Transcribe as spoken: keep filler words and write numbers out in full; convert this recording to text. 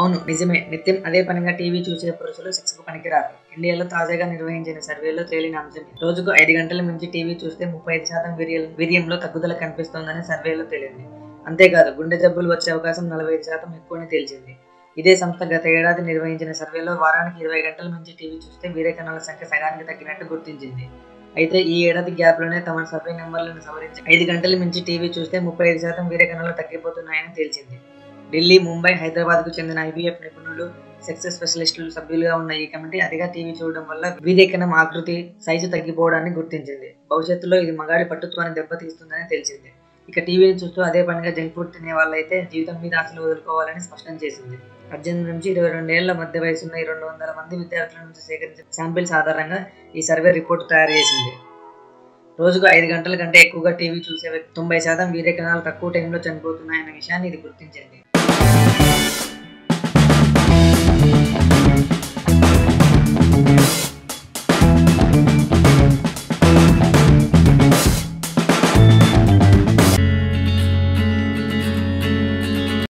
అవును నిజమే. నిత్యం అదే పనిగా టీవీ చూసే పురుషులు సెక్స్‌కు పనికిరారు. ఇండియాలో తాజాగా నిర్వహించిన సర్వేలో తేలిన అంశం ఇది. రోజుకు ఐదు గంటల మించి టీవీ చూస్తే ముప్పై ఐదు శాతం వీర్య వీర్యంలో తగ్గుదల కనిపిస్తోందని సర్వేలో తేలింది. అంతేకాదు గుండె జబ్బులు వచ్చే అవకాశం నలభై ఐదు శాతం ఎక్కువని తేల్చింది. ఇదే సంస్థ గత ఏడాది నిర్వహించిన సర్వేలో వారానికి ఇరవై గంటల మించి టీవీ చూస్తే వీర్య కణాల సంఖ్య సగానికి తగ్గినట్టు గుర్తించింది. అయితే ఈ ఏడాది గ్యాప్‌లోనే తమ సర్వే నెంబర్లను సవరించి ఐదు గంటల మించి టీవీ చూస్తే ముప్పై ఐదు శాతం వీర్య కణాలు తగ్గిపోతున్నాయని తేల్చింది. ఢిల్లీ, ముంబై, హైదరాబాద్‌కు చెందిన ఐవీఎఫ్ నిపుణులు, సెక్స్ స్పెషలిస్టులు సభ్యులుగా ఉన్న ఈ కమిటీ అతిగా టీవీ చూడడం వల్ల వీర్యకణం ఆకృతి, సైజు తగ్గిపోవడాన్ని గుర్తించింది. భవిష్యత్తులో ఇది మగాడి పట్టుత్వాన్ని దెబ్బతీస్తుందని తేల్చింది. ఇక టీవీని చూస్తూ అదే పనిగా జంక్ ఫుడ్ తినేవాళ్లైతే జీవితం మీద ఆశలు వదులుకోవాలని స్పష్టం చేసింది. పద్దెనిమిది నుంచి ఇరవై రెండు ఏళ్ల మధ్య వయసున్న రెండు వందల మంది విద్యార్థుల నుంచి సేకరించిన శాంపిల్స్ ఆధారంగా ఈ సర్వే రిపోర్టు తయారు చేసింది. రోజుకు ఐదు గంటల కంటే ఎక్కువగా టీవీ చూసే వ్యక్తులు తొంభై శాతం వీర్య కణాలు తక్కువ టైంలో చనిపోతున్నాయన్న విషయాన్ని ఇది గుర్తించింది.